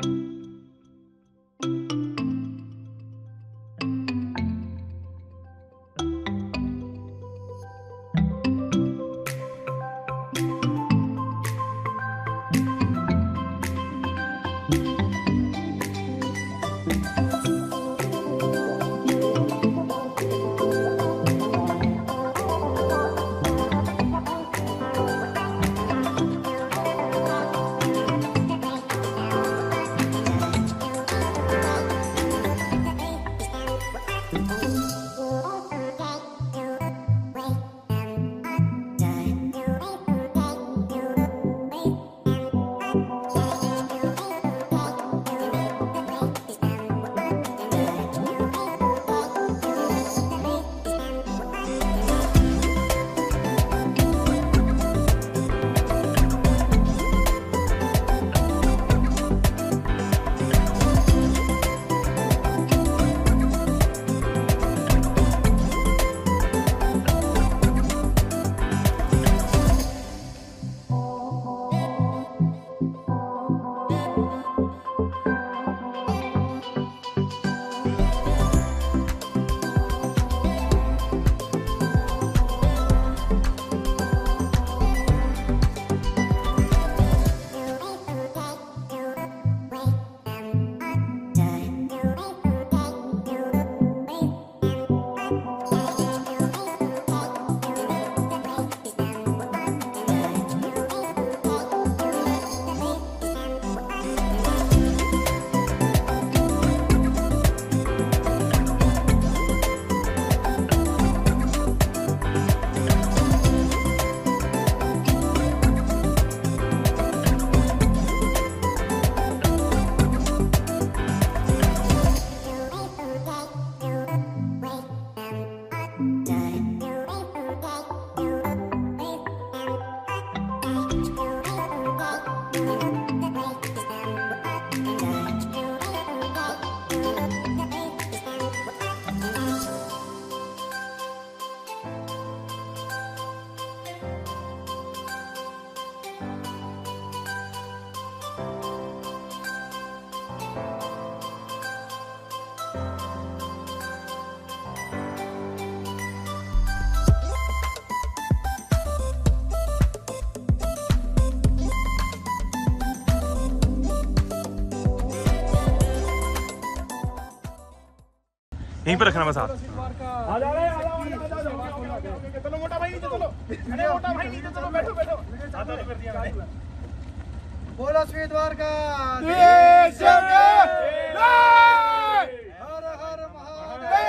यहीं पर रखना बस हाथ। चलो मोटा भाई नीचे चलो, अरे मोटा भाई नीचे चलो, बैठो बैठो। आधा कर दिया मैंने। बोलो श्री द्वारका हर हर महादेव।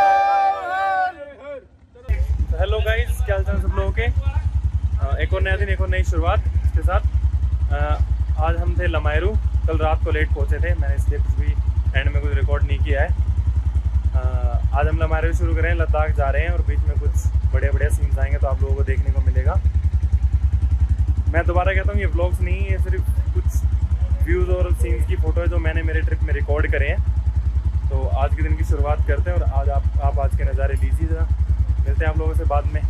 हेलो गाइस, क्या हाल चाल सब लोगों के। एक और नया दिन, एक और नई शुरुआत इसके साथ। आज हम थे लमायरू, कल रात को लेट पहुंचे थे, मैंने इसलिए कुछ भी एंड में कुछ रिकॉर्ड नहीं किया है। आज हम लमायरू शुरू करें, लद्दाख जा रहे हैं और बीच में कुछ बड़े बड़े सीन्स आएंगे तो आप लोगों को देखने को मिलेगा। मैं दोबारा कहता हूँ, ये व्लॉग्स नहीं, ये सिर्फ कुछ व्यूज़ और सीन्स की फ़ोटो है जो मैंने मेरे ट्रिप में रिकॉर्ड करे हैं। तो आज के दिन की शुरुआत करते हैं और आज आप आज के नज़ारे लीजिए ज़रा। मिलते हैं आप लोगों से बाद में।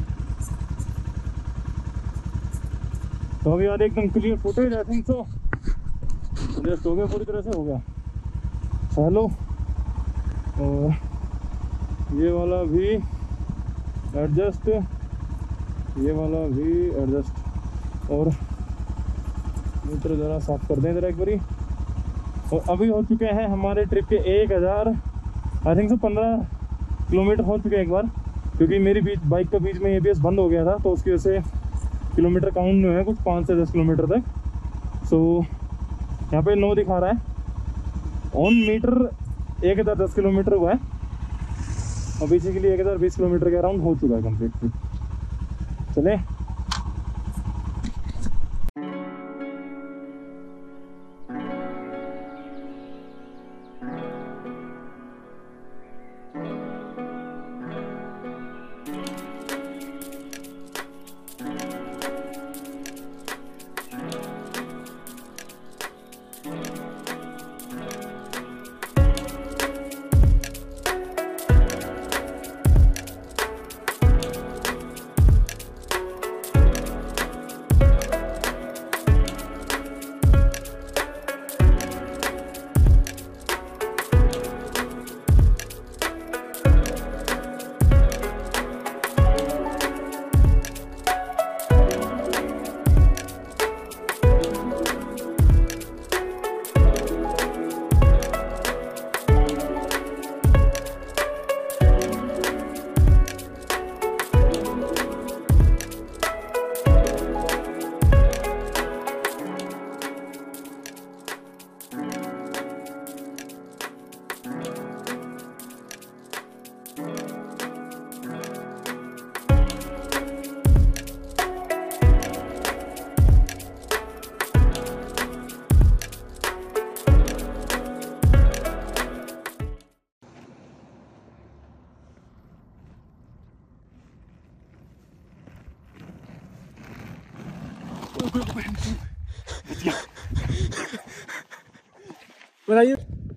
तो अभी यार एकदम clear footage, I think so just हो गया, पूरी तरह से हो गया। हेलो, और ये वाला भी एडजस्ट, ये वाला भी एडजस्ट, और मीटर ज़रा साफ कर दें ज़रा एक बारी। और अभी हो चुके हैं हमारे ट्रिप के 1000 आई थिंक सो 15 किलोमीटर हो चुके हैं एक बार, क्योंकि मेरी बाइक का बीच में ABS बंद हो गया था तो उसकी वजह से किलोमीटर काउंट नहीं है, कुछ 5 से 10 किलोमीटर तक। सो यहाँ पे 9 दिखा रहा है ऑन मीटर। 1010 किलोमीटर हुआ है और बेसिकली 1020 किलोमीटर के अराउंड हो चुका है कम्प्लीटली। चले बताइए।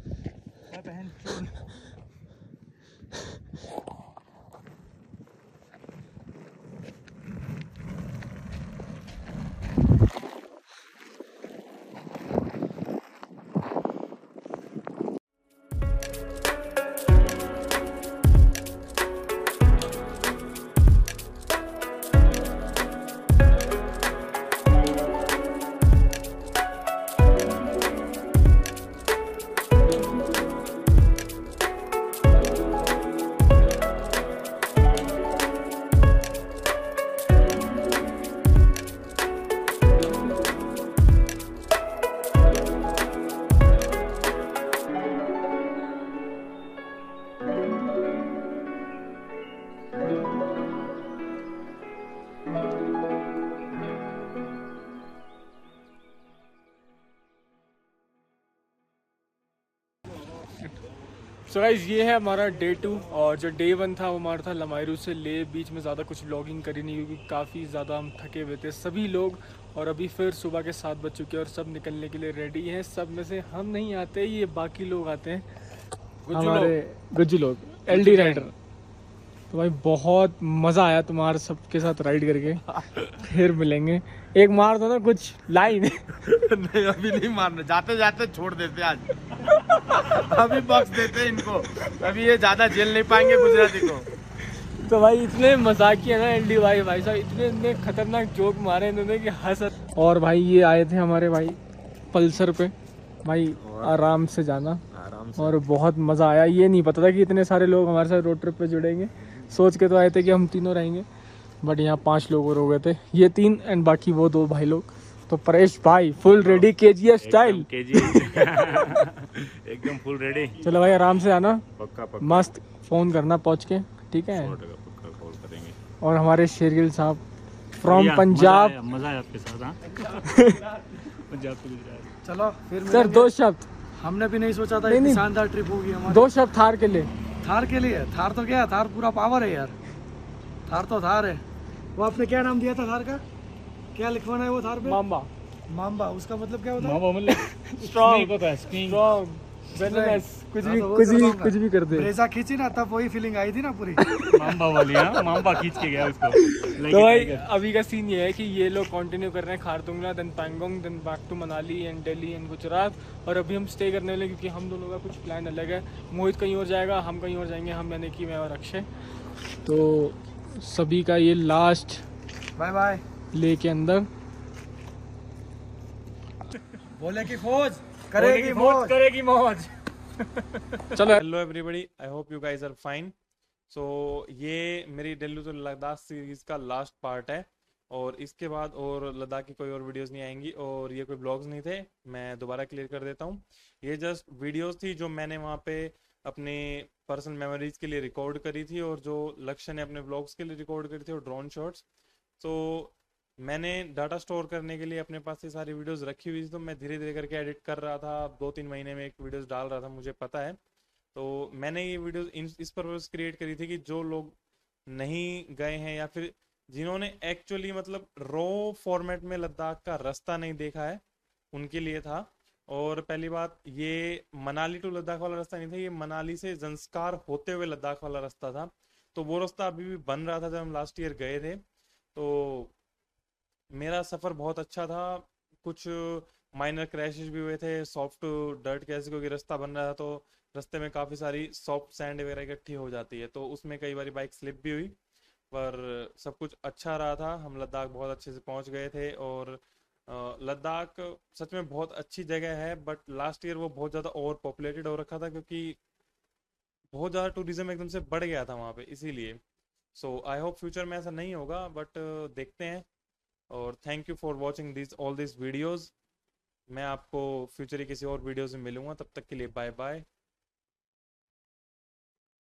सो गाइस ये है हमारा डे 2 और जो डे 1 था वो हमारा था लमायरू से ले। बीच में ज़्यादा कुछ व्लॉगिंग करी नहीं क्योंकि काफ़ी ज़्यादा हम थके हुए थे सभी लोग। और अभी फिर सुबह के 7 बज चुके हैं और सब निकलने के लिए रेडी हैं। सब में से हम नहीं आते, ये बाकी लोग आते हैं, हमारे गुज्जू लोग, LD राइडर। तो भाई बहुत मज़ा आया तुम्हारे सबके साथ राइड करके। फिर मिलेंगे। एक मार दो ना कुछ लाइन। नहीं अभी नहीं मारना, जाते जाते छोड़ देते आज। अभी बख्श देते इनको, अभी ये ज्यादा झेल नहीं पाएंगे गुजराती को। तो भाई इतने मजाकिया ना LD भाई साहब, इतने खतरनाक जोक मारे इन्होंने कि हंस। और भाई ये आए थे हमारे भाई पल्सर पे, भाई आराम से जाना और बहुत मज़ा आया। ये नहीं पता था कि इतने सारे लोग हमारे साथ रोड ट्रिप पे जुड़ेंगे। सोच के तो आए थे कि हम तीनों रहेंगे, बट यहाँ 5 लोग और हो गए थे, ये 3 एंड बाकी वो 2 भाई लोग। तो परेश भाई फुल रेडी KGF स्टाइल। एकदम फुल रेडी। चलो भाई आराम से आना, पक्का पक्का मस्त फोन करना पहुँच के, ठीक है। पक्का कॉल करेंगे। और हमारे शेरगिल साहब फ्रॉम पंजाब। मजा है आपके साथ। पंजाब से गुजरात। चलो फिर सर 2 शब्द। हमने भी नहीं सोचा था नहीं, इतनी शानदार ट्रिप होगी हमारी। 2 शब्द थार के लिए। थार के लिए? थार तो क्या है, थार पूरा पावर है यार। थार तो थार है। वो आपने क्या नाम दिया था थार का? क्या लिखवाना है वो थार पे? माम्बा। माम्बा उसका मतलब क्या होता है? माम्बा मतलब स्ट्रॉन्ग होता है, स्ट्रॉन्ग, वेनस, कुछ भी कर दे। ब्रेजा खींची ना तब वही फीलिंग आई थी ना पूरी। माम्बा वाली। हाँ माम्बा खींच के गया उसको। तो भाई अभी का सीन ये है कि ये लोग कंटिन्यू कर रहे हैं Khardungla, then Pangong, then back to Manali and Delhi and Gujarat. और अभी हम स्टे करने वाले क्योंकि हम दोनों का कुछ प्लान अलग है। मोहित कहीं और जाएगा, हम कहीं और जाएंगे, हम यानी कि मैं और अक्षय। तो सभी का ये लास्ट बाय बाय ले के अंदर बोले की फौज करेगी मौज। करेगी मौज। चलो। Hello everybody, I hope you guys are fine. So ये मेरी दिल्ली टू लद्दाख सीरीज का लास्ट पार्ट है और इसके बाद और लद्दाख की कोई और वीडियोस नहीं आएंगी और ये कोई ब्लॉग्स नहीं थे। मैं दोबारा क्लियर कर देता हूँ, ये जस्ट वीडियोस थी जो मैंने वहाँ पे अपने पर्सनल मेमोरीज के लिए रिकॉर्ड करी थी और जो लक्ष्य ने अपने ब्लॉग्स के लिए रिकॉर्ड करी थी और ड्रोन शॉट्स। तो मैंने डाटा स्टोर करने के लिए अपने पास ये सारी वीडियोस रखी हुई थी, तो मैं धीरे धीरे करके एडिट कर रहा था। 2-3 महीने में एक वीडियोस डाल रहा था, मुझे पता है। तो मैंने ये वीडियोस इस पर्पस क्रिएट करी थी कि जो लोग नहीं गए हैं या फिर जिन्होंने एक्चुअली मतलब रॉ फॉर्मेट में लद्दाख का रास्ता नहीं देखा है उनके लिए था। और पहली बात, ये मनाली टू लद्दाख वाला रास्ता नहीं था, ये मनाली से जंस्कार होते हुए लद्दाख वाला रास्ता था। तो वो रास्ता अभी भी बन रहा था जब हम लास्ट ईयर गए थे। तो मेरा सफ़र बहुत अच्छा था। कुछ माइनर क्रैशेस भी हुए थे, सॉफ्ट डर्ट कैसे, क्योंकि रास्ता बन रहा था तो रास्ते में काफ़ी सारी सॉफ्ट सैंड वगैरह इकट्ठी हो जाती है, तो उसमें कई बार बाइक स्लिप भी हुई। पर सब कुछ अच्छा रहा था, हम लद्दाख बहुत अच्छे से पहुंच गए थे। और लद्दाख सच में बहुत अच्छी जगह है, बट लास्ट ईयर वो बहुत ज़्यादा ओवर पॉपुलेटेड हो रखा था क्योंकि बहुत ज़्यादा टूरिज्म एकदम से बढ़ गया था वहाँ पे, इसीलिए। सो आई होप फ्यूचर में ऐसा नहीं होगा, बट देखते हैं। और thank you for watching this all this videos. मैं आपको फ्यूचर की किसी और वीडियो में मिलूंगा, तब तक के लिए बाय बाय।